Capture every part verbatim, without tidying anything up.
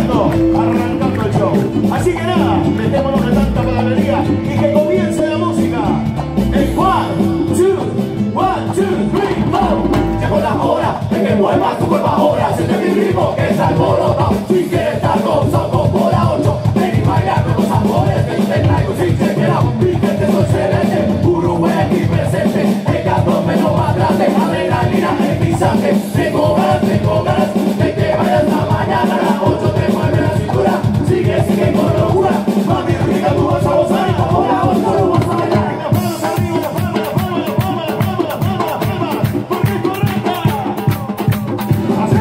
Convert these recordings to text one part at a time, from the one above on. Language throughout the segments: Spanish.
arrancando, arrancando el show. Así que nada, metémonos de tanta palabrería y que comience la música. En one, two, one, two, three, four. Llegó la hora de que muevas tu cuerpo ahora. Siente mi ritmo que es alborotado. Si quieres estar gozando por la ocho, ven y baila con los sabores que te traigo sin chequear. Y que te soy excelente, Uruguay aquí presente. El gato menos más grande, adrenalina, el pisaje. Tengo ganas, tengo ganas de que vayas la mañana. A las ocho te mueve la cintura. Sigue, sigue con locura. Mami rica, tú vas a gozar. Por la ocho lo vas a bailar. Las manos arriba, las palmas, las palmas, las palmas, las palmas, las palmas, las palmas. Porque es correcta. Así.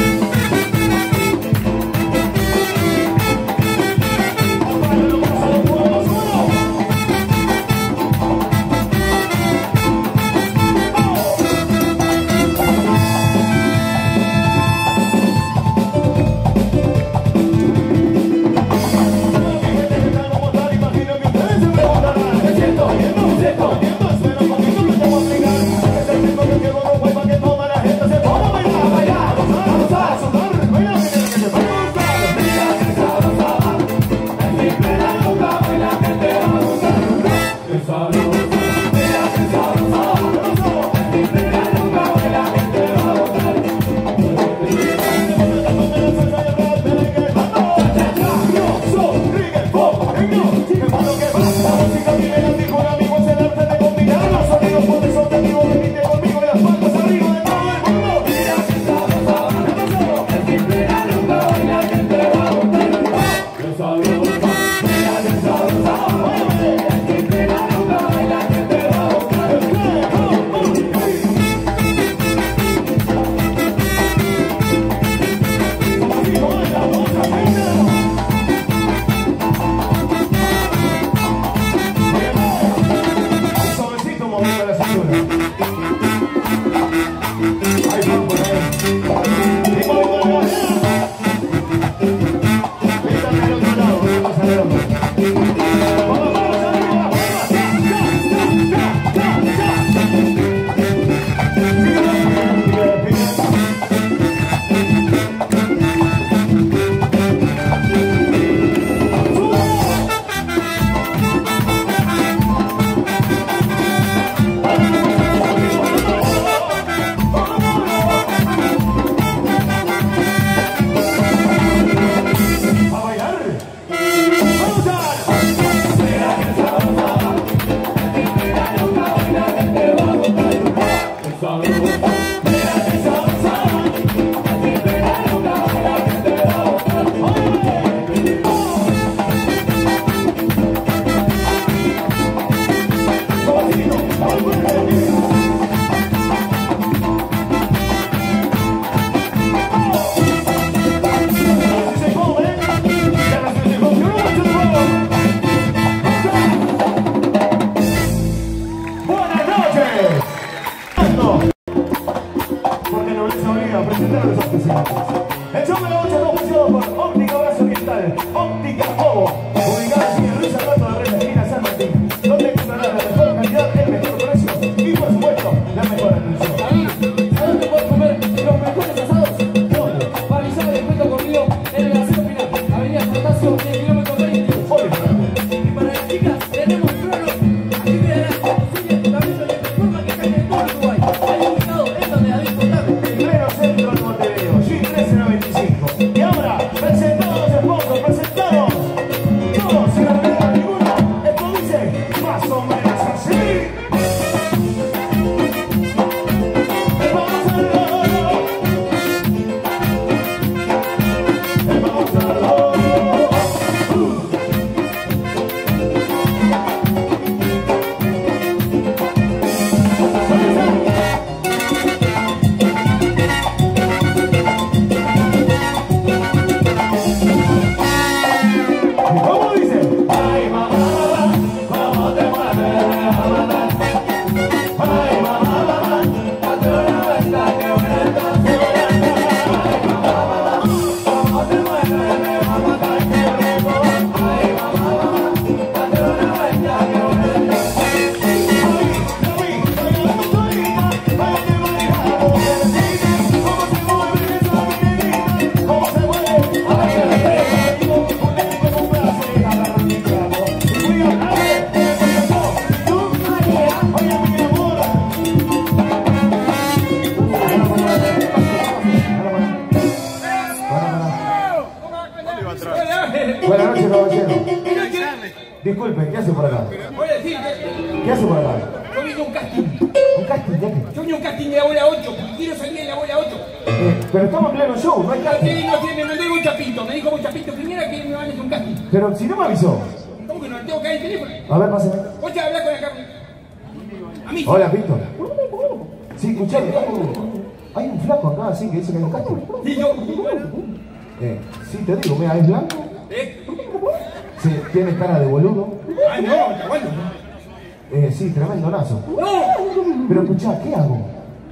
Apágalo, pásalo, fuego, suelo. El show de la ocho ofrecido por Óptica Brazo Oriental, Óptica Fogo, ubicada en Luis Alberto de Reyes, esquina San Martín, donde encontrarás la mejor calidad, el mejor precio y por supuesto la mejor atención. Ahí, ¿a dónde puedes comer los mejores asados? ¿Dónde? Parrizada de cuento conmigo en el aseo final, Avenida Santacio, en el kilómetro veinte. Y para las chicas tenemos cronos, aquí verás tu silla, tu cabello y tu forma que cae en todo Uruguay. Ahí ubicado es donde la disfrutable. En pleno centro de Montevideo, G trece noventa y cinco. Y ahora, presentados hermosos, presentados todos sin arreglar ninguna. Esto dice más o menos así. Vamos a verlo. Vamos a verlo. ¿Cómo dice? Ay, mamá, ¿cómo te mueves, mamá? Ay, mamá, date una vuelta que vuelta, que vuelta. Ay, mamá, ¿cómo te mueves, mamá? Qué rico. Ay, mamá, date una vuelta que vuelta. Ay, mami, bailando solita, bailando manejando, mujercita. ¿Cómo se mueve esa mujercita? ¿Cómo se mueve? A ver, Hola. Buenas noches, caballero. Mira que... Disculpe, ¿qué hace por acá? Oye, sí, ¿Qué hace por acá? yo vine a un casting. ¿Un casting de qué? Yo vine a un casting de la bola ocho. Quiero salir en la bola ocho. Eh, pero estamos en pleno show, no hay No casting. sé, no sé, me mandó un chapito. Me dijo un chapito primero que me van a hacer un casting. Pero si no me avisó. ¿Cómo que no? Tengo que dar el teléfono. A ver, pásame. Vos te hablas con la carne. A mí. Hola, Víctor. Sí, escuchame. Hay un flaco acá, así que dice que hay un casting. Sí, yo. Eh, sí, te digo, mira, es blanco. ¿Eh? Sí, tiene cara de boludo. Ah, no, te aguanto. Eh, sí, tremendo nazo. ¡No! Pero escuchá, ¿qué hago?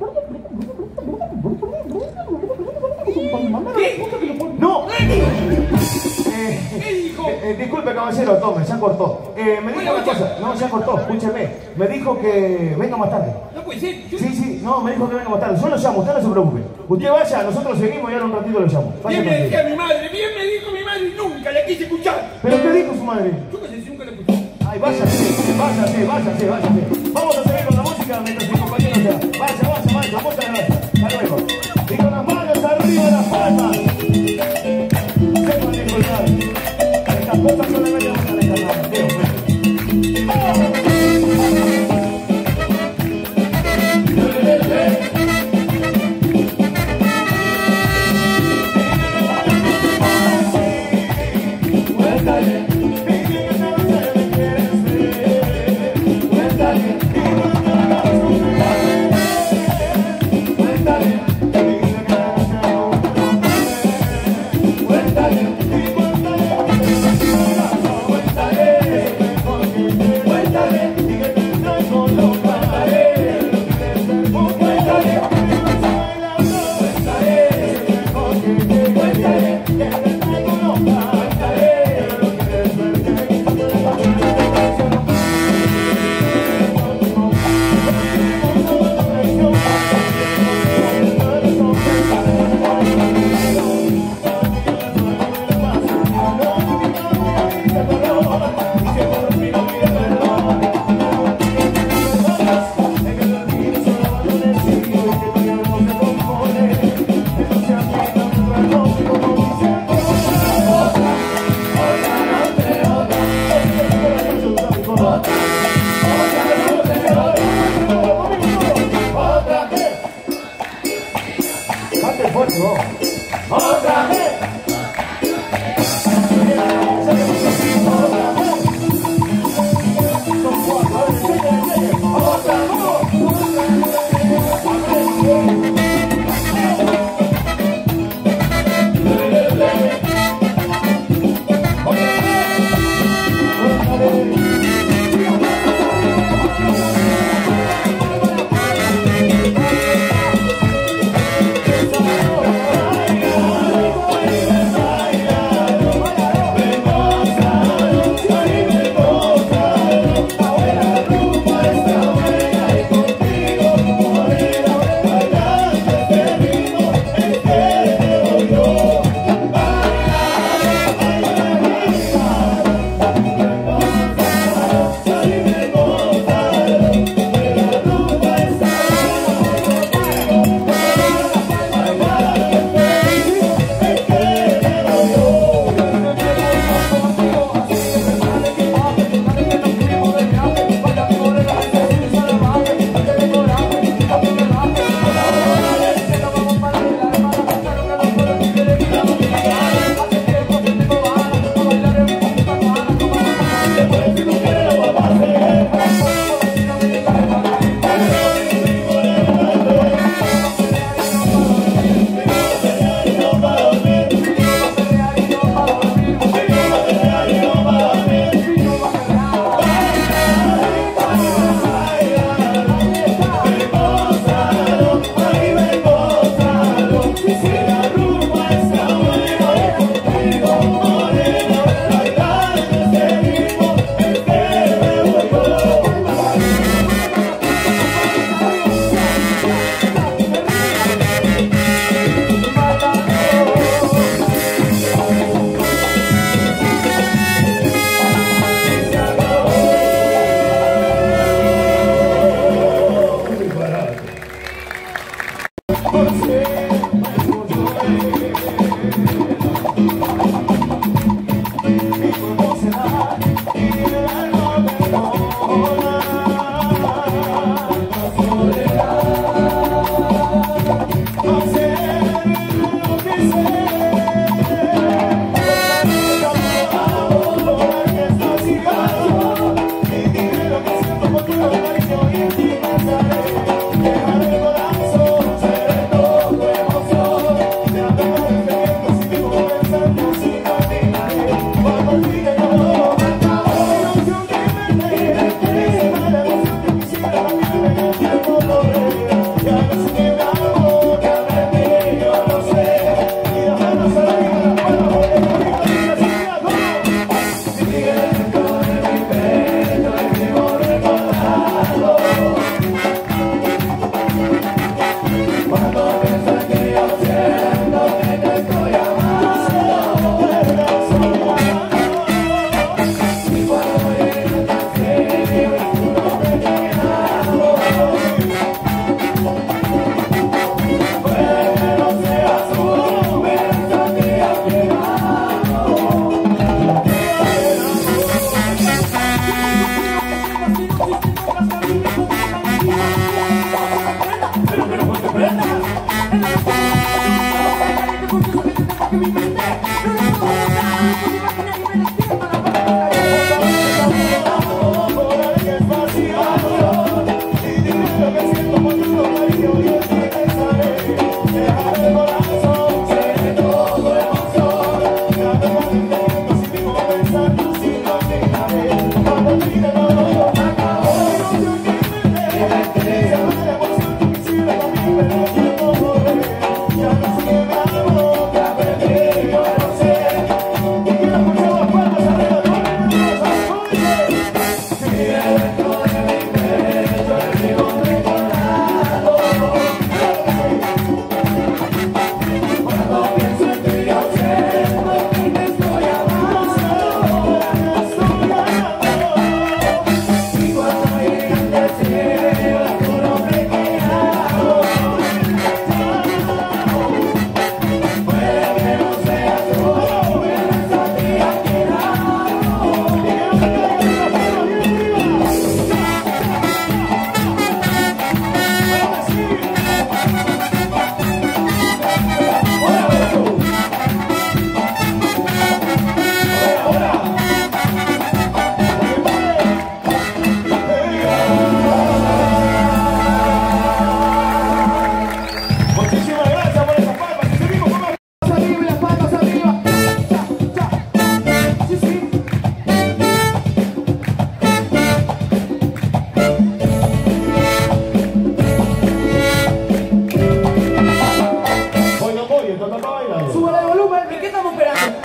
¿Qué? ¡No! ¿Qué dijo? Eh, eh, disculpe, caballero, tome, ya cortó. Eh, me dijo una cosa. No, ya cortó, escúcheme. Me dijo que venga más tarde. No puede ser. Yo... Sí, sí, no, me dijo que venga más tarde. Yo lo llamo, usted no se preocupe. Usted vaya, nosotros seguimos y ahora un ratito lo llamo. Vaya Bien me tranquilo. decía mi madre, bien me dijo mi madre y nunca la quise escuchar. ¿Pero qué dijo su madre? Yo que sé si nunca la escuché. Ay, váyase, váyase, váyase, váyase. Vamos a seguir con la música mientras mi compañero sea. Vaya, vaya, vaya, muchas gracias. Hasta luego. Y con las manos arriba, las palmas. Sepan disfrutar. Estas cosas solamente vamos a dejar. Dios, otra vez.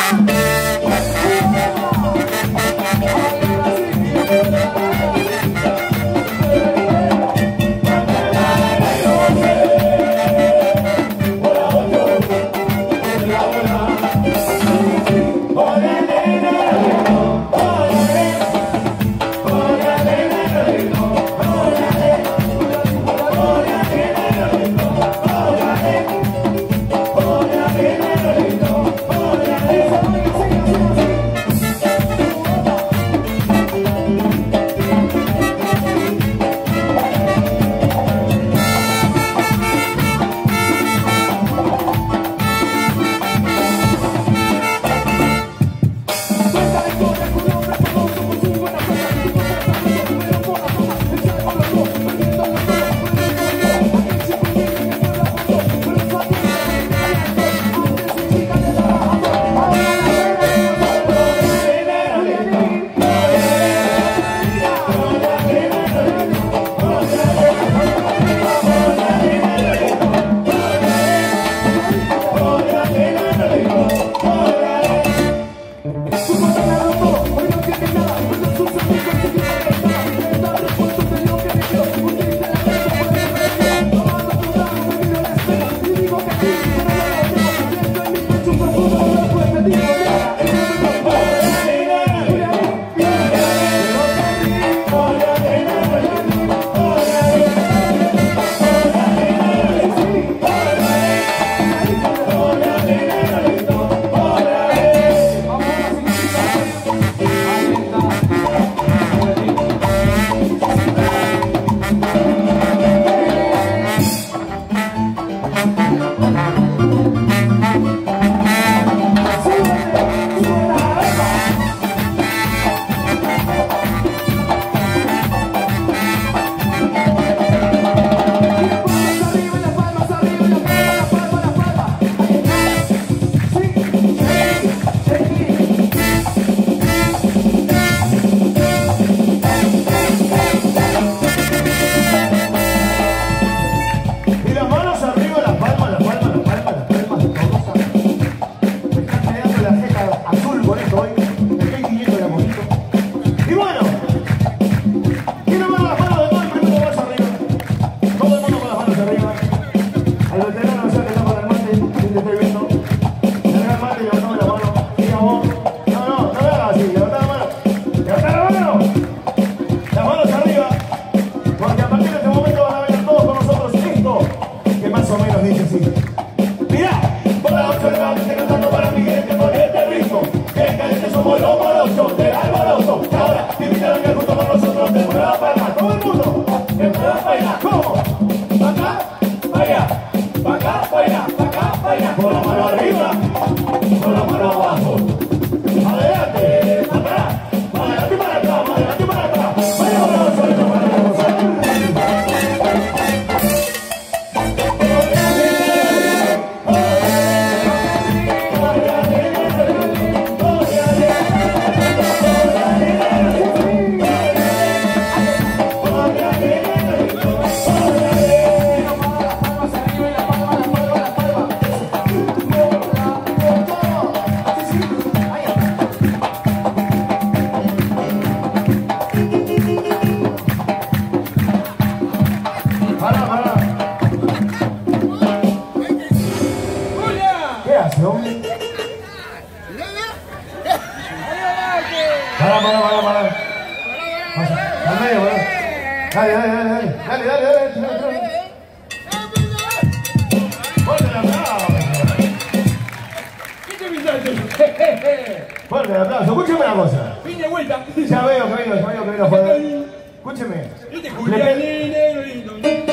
Fuerte el aplauso. Escúcheme una cosa. Vine de vuelta. Ya veo que vino, ya veo que vino. Joder. Escúcheme. Viste, Julianino, lindo.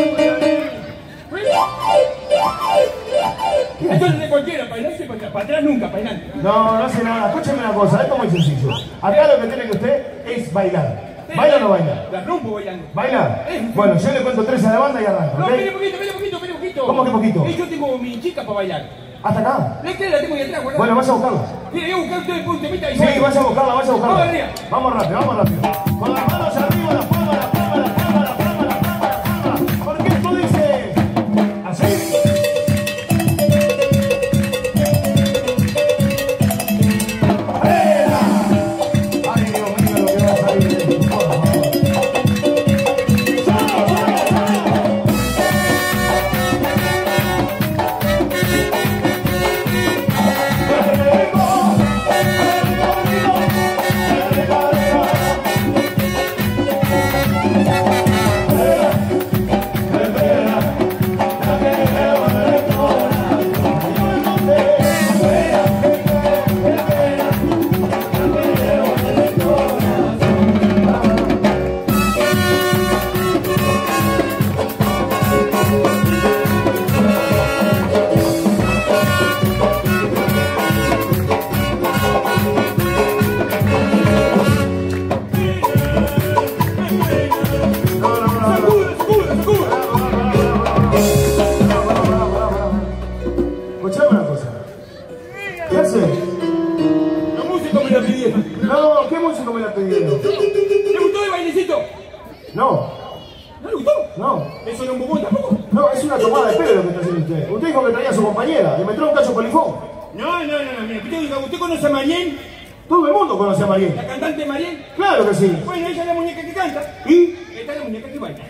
Entonces de cualquiera, bailarse para atrás nunca, bailando. No, no hace nada. Escúcheme una cosa, esto es muy sencillo. Acá lo que tiene que usted es bailar. ¿Baila o no baila? La rompo bailando. ¿Baila? Bueno, yo le cuento tres a la banda y arranco. No, ¿ok? espere poquito, espere poquito, espere poquito. ¿Cómo que poquito? Eh, yo tengo mi chica para bailar. ¿Hasta acá? La que la tengo ahí atrás, ¿verdad? Bueno, vaya a buscarla. Mire, voy a buscar usted el punto, mita y Sí, vaya a buscarla, vaya a buscarla. Vamos arriba. Vamos rápido, vamos rápido. Con las manos arriba, las palmas, las palmas, las palmas, las palmas, las palmas, las palmas. Porque esto dice así. la pidieron. No, ¿qué músico me la pidieron? ¿Le gustó el bailecito? No, ¿No le gustó? no. ¿Eso no es un bubón tampoco? No, es una tomada de pelo lo que está haciendo usted. Usted dijo que traía a su compañera y me trae un cacho polifón. No, no, no, no. Mira, usted, diga, ¿usted conoce a Marien? Todo el mundo conoce a Marien. ¿La cantante Marien? Claro que sí. Bueno, ella es la muñeca que canta. ¿Y? Esta es la muñeca que baila.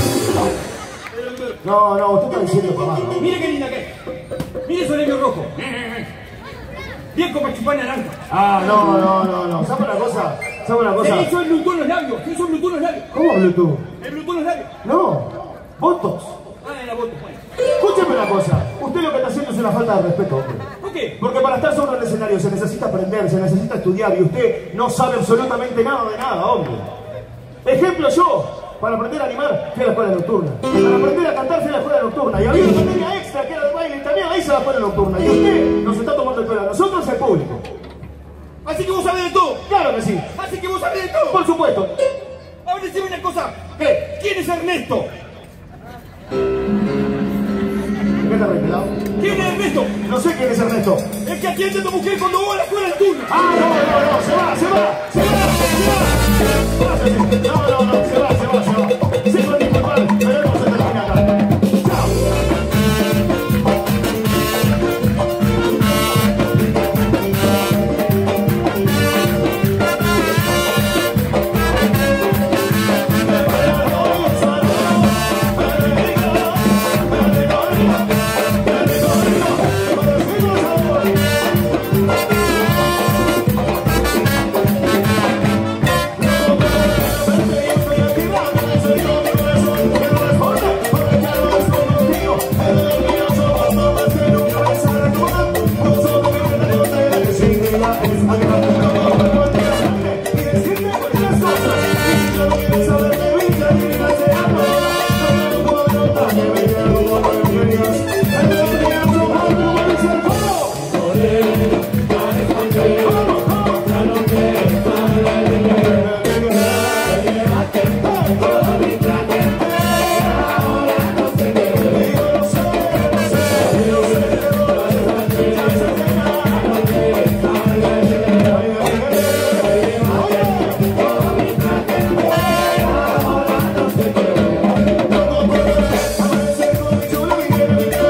No, no, usted está diciendo pavada. Mire qué linda que es. Mire ese labio rojo. Bien como chupar naranja. Ah, no, no, no, no. ¿Sabe una cosa? ¿Sabe una cosa? Se hizo el Bluetooth en los labios. Se hizo el Bluetooth en los labios. ¿Cómo Bluetooth? El Bluetooth en los labios. No, Botox. Ah, en la bota. Bueno. Escúcheme una cosa. Usted lo que está haciendo es una falta de respeto, hombre. ¿Por qué? Porque para estar sobre el escenario se necesita aprender, se necesita estudiar y usted no sabe absolutamente nada de nada, hombre. Ejemplo yo. Para aprender a animar, fui a la escuela nocturna. Para aprender a cantar, fui a la escuela nocturna. Y había una materia extra que era de baile y también ahí se la escuela nocturna. Y usted nos está tomando el pelo a nosotros, el público. Así que vos sabés de todo. Claro que sí. Así que vos sabés de todo. Por supuesto. Ahora decime una cosa. ¿Qué? ¿Quién es Ernesto? ¿Qué te arreglado? ¿Quién es Ernesto? No sé quién es Ernesto. El que atiende a tu mujer cuando vos a la escuela nocturna. Ah, no, no, no, se va, se va, se va, se va. No, no, no, se va, se va, se va. Se puede disculpar, pero no se termina acá. Chao.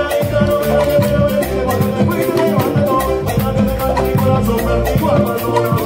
Igual,